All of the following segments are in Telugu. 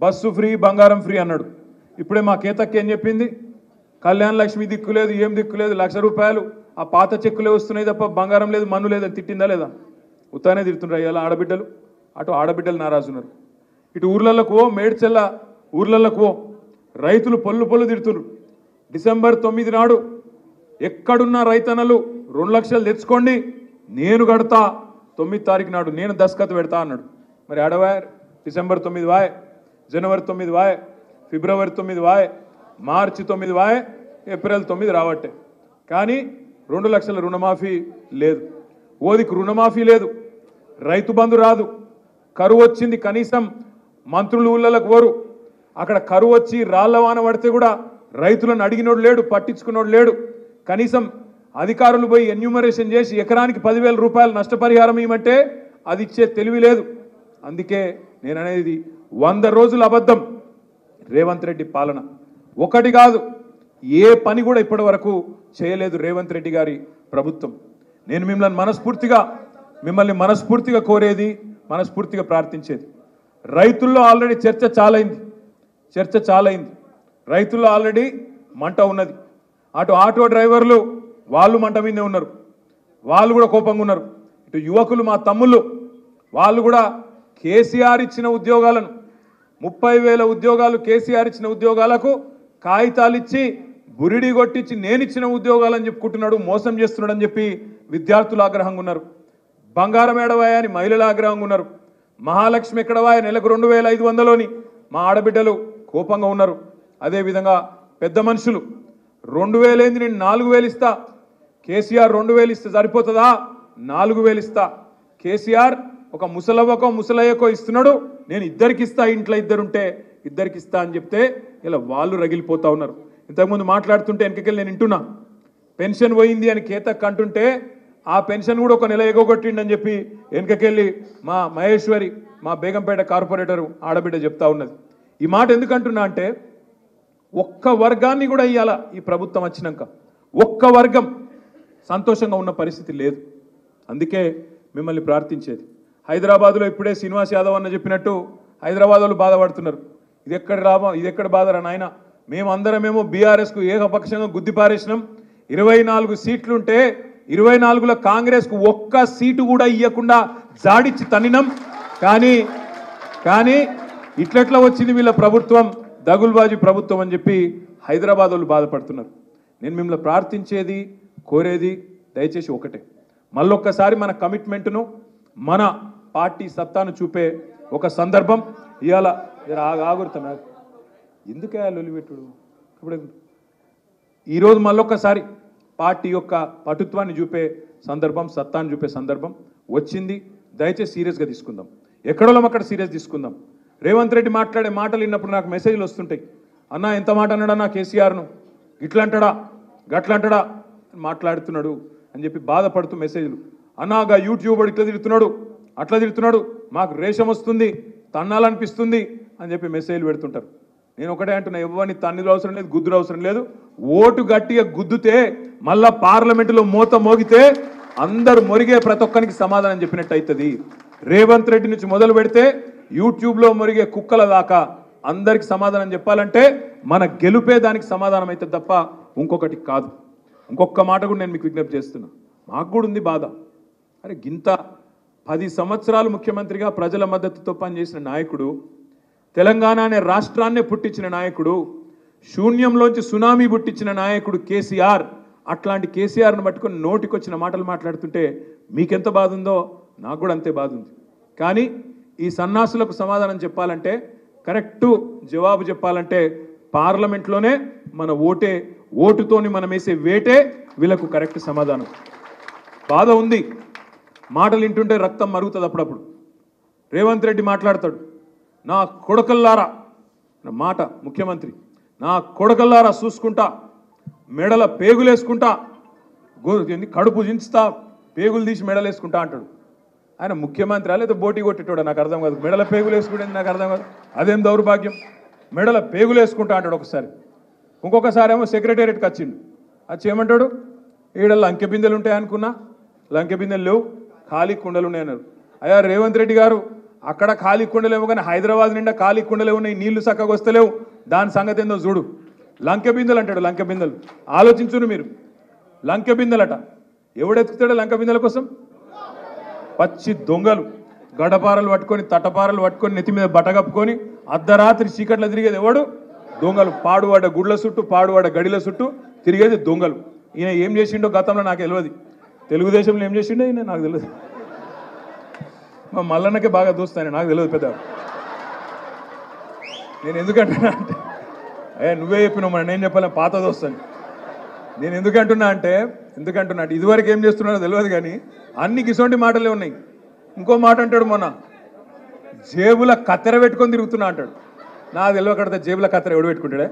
బస్సు ఫ్రీ బంగారం ఫ్రీ అన్నాడు. ఇప్పుడే మా కేతక్క ఏం చెప్పింది, కళ్యాణ లక్ష్మి దిక్కు లేదు, ఏం దిక్కు లేదు, ₹1,00,000 ఆ పాత చెక్కులే వస్తున్నాయి తప్ప బంగారం లేదు, మన్ను లేదు. తిట్టిందా లేదా? ఉత్తానే తిడుతున్నారు ఇలా ఆడబిడ్డలు. అటు ఆడబిడ్డలు నారాజున్నారు, ఇటు ఊర్లలోకి మేడ్చెల్ల ఊర్లలోకి రైతులు పొల్లు పొల్లు తిడుతున్నారు. డిసెంబర్ 9 నాడు ఎక్కడున్న రైతన్నలు 2 లక్షలు తెచ్చుకోండి, నేను కడతా, 9 తారీఖు నాడు నేను దస్కత్ పెడతా అన్నాడు. మరి ఆడవాయ్ డిసెంబర్ 9 వాయ్, జనవరి 9 వాయ్, ఫిబ్రవరి 9 వాయ్, మార్చి 9 వాయ్, ఏప్రిల్ 9 రావట్టే. కానీ 2 లక్షల రుణమాఫీ లేదు, ఓదికి రుణమాఫీ లేదు, రైతు బంధు రాదు, కరువు వచ్చింది. కనీసం మంత్రులు ఊళ్ళకు పోరు, అక్కడ కరువు వచ్చి రాళ్లవాన పడితే కూడా రైతులను అడిగినోడు లేడు, పట్టించుకున్నోడు లేడు. కనీసం అధికారులు పోయి ఎన్యూమరేషన్ చేసి ఎకరానికి ₹10,000 నష్టపరిహారం ఇవ్వమంటే అది ఇచ్చే తెలివి లేదు. అందుకే నేను అనేది 100 రోజుల అబద్ధం రేవంత్ రెడ్డి పాలన. ఒకటి కాదు, ఏ పని కూడా ఇప్పటి వరకు చేయలేదు రేవంత్ రెడ్డి గారి ప్రభుత్వం. నేను మిమ్మల్ని మనస్ఫూర్తిగా కోరేది, మనస్ఫూర్తిగా ప్రార్థించేది, రైతుల్లో ఆల్రెడీ చర్చ చాలైంది. రైతుల్లో ఆల్రెడీ మంట ఉన్నది. అటు ఆటో డ్రైవర్లు వాళ్ళు మంట మీదే ఉన్నారు, వాళ్ళు కూడా కోపంగా ఉన్నారు. ఇటు యువకులు మా తమ్ముళ్ళు వాళ్ళు కూడా కేసీఆర్ ఇచ్చిన ఉద్యోగాలను 30,000 ఉద్యోగాలు కేసీఆర్ ఇచ్చిన ఉద్యోగాలకు కాగితాలు ఇచ్చి బురిడి కొట్టించి నేను ఇచ్చిన ఉద్యోగాలని చెప్పుకుంటున్నాడు, మోసం చేస్తున్నాడు అని చెప్పి విద్యార్థులు ఆగ్రహంగా ఉన్నారు. బంగారం ఏడవాయ అని మహిళలు ఆగ్రహంగా ఉన్నారు. మహాలక్ష్మి ఎక్కడవాయ నెలకు 2,500 మా ఆడబిడ్డలు కోపంగా ఉన్నారు. అదేవిధంగా పెద్ద మనుషులు 2,000 ఏంది, నేను 4,000 ఇస్తా, కేసీఆర్ 2,000 ఇస్తే సరిపోతుందా, 4,000 ఇస్తా, కేసీఆర్ ఒక ముసలవ్వకో ముసలయ్యకో ఇస్తున్నాడు, నేను ఇద్దరికి ఇస్తా, ఇంట్లో ఇద్దరుంటే ఇద్దరికి ఇస్తా అని చెప్తే ఇలా వాళ్ళు రగిలిపోతా ఉన్నారు. ఇంతకుముందు మాట్లాడుతుంటే వెనకకెళ్ళి నేను వింటున్నా, పెన్షన్ పోయింది అని కేతక్ అంటుంటే ఆ పెన్షన్ కూడా ఒక నెల ఎగొట్టిండని చెప్పి వెనకకెళ్ళి మా మహేశ్వరి, మా బేగంపేట కార్పొరేటర్ ఆడబిడ్డ చెప్తా ఉన్నది. ఈ మాట ఎందుకంటున్నా అంటే, ఒక్క వర్గాన్ని కూడా ఇవ్వాల ఈ ప్రభుత్వం వచ్చినాక ఒక్క వర్గం సంతోషంగా ఉన్న పరిస్థితి లేదు. అందుకే మిమ్మల్ని ప్రార్థించేది, హైదరాబాద్లో ఇప్పుడే శ్రీనివాస్ యాదవ్ అన్న చెప్పినట్టు హైదరాబాద్ వాళ్ళు బాధపడుతున్నారు. ఇది ఎక్కడ బాధరా నాయన, మేమందరమేమో బీఆర్ఎస్కు ఏకపక్షంగా గుద్దిపారేసినాం, 24 సీట్లుంటే 24లో కాంగ్రెస్కు ఒక్క సీటు కూడా ఇవ్వకుండా జాడిచ్చి తన్నినాం. కానీ ఇట్లెట్లా వచ్చింది వీళ్ళ ప్రభుత్వం, దగుల్బాజీ ప్రభుత్వం అని చెప్పి హైదరాబాద్ వాళ్ళు బాధపడుతున్నారు. నేను మిమ్మల్ని ప్రార్థించేది, కోరేది దయచేసి ఒకటే, మళ్ళొక్కసారి మన కమిట్మెంట్ను, మన పార్టీ సత్తాను చూపే ఒక సందర్భం ఇవాళ. ఆగురుతున్నా ఎందుకే లొలిపెట్టుడు, ఇప్పుడు ఈరోజు మళ్ళొక్కసారి పార్టీ యొక్క పటుత్వాన్ని చూపే సందర్భం, సత్తాన్ని చూపే సందర్భం వచ్చింది. దయచేసి సీరియస్గా తీసుకుందాం, ఎక్కడోళ్ళం అక్కడ సీరియస్ తీసుకుందాం. రేవంత్ రెడ్డి మాట్లాడే మాటలు విన్నప్పుడు నాకు మెసేజ్లు వస్తుంటాయి, అన్న ఎంత మాట అన్నాడన్నా కేసీఆర్ను, ఇట్లంటాడా గట్లంటాడా మాట్లాడుతున్నాడు అని చెప్పి బాధపడుతూ మెసేజ్లు. అన్నాగా యూట్యూబ్ ఇట్లా తిడుతున్నాడు, అట్లా తిడుతున్నాడు, మాకు రేషం వస్తుంది, తన్నాలనిపిస్తుంది అని చెప్పి మెసేజ్లు పెడుతుంటారు. నేను ఒకటే అంటున్నా, ఎవరిని తన్నులు అవసరం లేదు, గుద్దులు అవసరం లేదు. ఓటు గట్టిగా గుద్దుతే మళ్ళా పార్లమెంటులో మోత మోగితే అందరూ మొరిగే ప్రతి ఒక్కరికి సమాధానం చెప్పినట్టు అవుతుంది. రేవంత్ రెడ్డి నుంచి మొదలు పెడితే యూట్యూబ్లో మొరిగే కుక్కల దాకా అందరికి సమాధానం చెప్పాలంటే మన గెలుపే దానికి సమాధానం అవుతుంది తప్ప ఇంకొకటి కాదు. ఇంకొక మాట కూడా నేను మీకు విజ్ఞప్తి చేస్తున్నా, మాకు కూడా ఉంది బాధ. అరే గింత 10 సంవత్సరాలు ముఖ్యమంత్రిగా ప్రజల మద్దతుతో పనిచేసిన నాయకుడు, తెలంగాణ అనే రాష్ట్రాన్నే పుట్టించిన నాయకుడు, శూన్యంలోంచి సునామీ పుట్టించిన నాయకుడు కేసీఆర్. అట్లాంటి కేసీఆర్ను పట్టుకొని నోటికొచ్చిన మాటలు మాట్లాడుతుంటే మీకెంత బాధ ఉందో నాకు కూడా అంతే బాధ ఉంది. కానీ ఈ సన్నాసులకు సమాధానం చెప్పాలంటే, కరెక్టు జవాబు చెప్పాలంటే పార్లమెంట్లోనే మన ఓటుతోని మనం వేసే వేటే వీళ్ళకు కరెక్ట్ సమాధానం. బాధ ఉంది, మాటలు వింటుంటే రక్తం మరుగుతుంది. అప్పుడప్పుడు రేవంత్ రెడ్డి మాట్లాడతాడు, నా కొడకల్లారా మాట, ముఖ్యమంత్రి నా కొడకల్లారా చూసుకుంటా, మెడల పేగులేసుకుంటా, కడుపు దించుతా, పేగులు తీసి మెడలేసుకుంటా అంటాడు. ఆయన ముఖ్యమంత్రి లేదా బోటీ కొట్టేటోడా నాకు అర్థం కాదు. మెడల పేగులు వేసుకుంటే నాకు అర్థం కాదు, అదేం దౌర్భాగ్యం. మెడల పేగులు వేసుకుంటా అంటాడు ఒకసారి. ఇంకొకసారి ఏమో సెక్రటేరియట్కి వచ్చిండు, వచ్చి ఏమంటాడు, ఈడ లంకె బిందెలు ఉంటాయి అనుకున్నా, లంకె బిందెలు లేవు, ఖాళీ కుండలు ఉన్నాయి అన్నారు. అయ్యా రేవంత్ రెడ్డి గారు, అక్కడ ఖాళీ కుండలేవు కానీ హైదరాబాద్ నిండా ఖాళీ కుండలే ఉన్నాయి, నీళ్లు చక్కగా వస్తలేవు. దాని సంగతి ఏందో చూడు. లంకె బిందెలు అంటాడు, లంకె బిందెలు. ఆలోచించును మీరు. లంకె బిందెలట. ఎవడెత్తుతాడు లంకె బిందెల కోసం? పచ్చి దొంగలు. గడపారలు పట్టుకొని, తటపారలు పట్టుకొని, నెత్తి మీద బట్టగప్పుకొని అర్ధరాత్రి చీకట్లో తిరిగేది ఎవడు? దొంగలు. పాడువాడ గుడ్ల చుట్టూ, పాడువాడ గడిల చుట్టూ తిరిగేది దొంగలు. ఈయన ఏం చేసిండో గతంలో నాకు తెలియదు. తెలుగుదేశంలో ఏం చేసిండో ఈయన నాకు తెలియదు. మా మల్లన్నకే బాగా దూస్తాను, నాకు తెలియదు పెద్ద. నేను ఎందుకంటున్నా అంటే నువ్వే చెప్పినావు, మరి నేను చెప్పాలి, పాత దోస్తాను. నేను ఎందుకంటున్నా అంటే ఇదివరకు ఏం చేస్తున్నానో తెలియదు కానీ అన్ని గిసోంటి మాటలే ఉన్నాయి. ఇంకో మాట అంటాడు, మొన్న జేబుల కత్తెర పెట్టుకొని తిరుగుతున్నా అంటాడు. నాకు తెలియకడితే జేబుల కత్తెర ఎవడు పెట్టుకుంటాడే?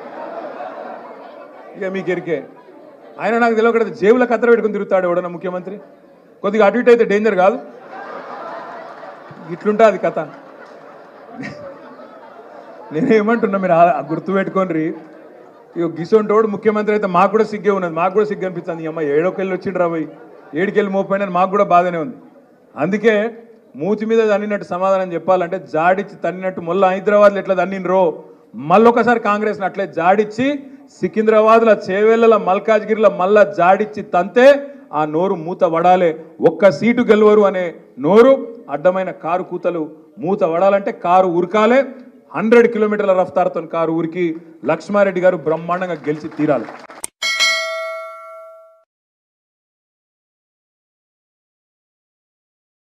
ఇక మీకు ఎరికే. ఆయన నాకు తెలియకడితే జేబుల కత్తెర పెట్టుకొని తిరుగుతాడు ఎవడన్నా ముఖ్యమంత్రి? కొద్దిగా అటు ఇటు అయితే డేంజర్ కాదు? ఇట్లుంటా అది కథ. నేనేమంటున్నా, మీరు గుర్తుపెట్టుకోండి. ఇక గిసోంటోడు ముఖ్యమంత్రి అయితే మాకు కూడా సిగ్గే ఉన్నది, మాకు కూడా సిగ్గు అనిపిస్తుంది. అమ్మ ఏడోకెళ్ళి వచ్చిండ్రు రాబోయ్, ఏడుకెళ్ళి మోపోయినా మాకు కూడా బాధనే ఉంది. అందుకే మూతి మీద తన్నినట్టు సమాధానం చెప్పాలంటే జాడిచ్చి తన్నినట్టు మళ్ళీ హైదరాబాద్లో ఎట్లా తన్నినరో మళ్ళొకసారి కాంగ్రెస్ని అట్లే జాడిచ్చి సికింద్రాబాద్లో, చేవెళ్ళలో, మల్కాజ్గిరిలో మళ్ళా జాడిచ్చి తంతే ఆ నోరు మూత వడాలే. ఒక్క సీటు గెలవరు అనే నోరు, అడ్డమైన కారు కూతలు మూత వడాలంటే కారు ఉరకాలే. 100 కిలోమీటర్ల రఫ్తార్తో కారు ఉరికి లక్ష్మారెడ్డి గారు బ్రహ్మాండంగా గెలిచి తీరాలి.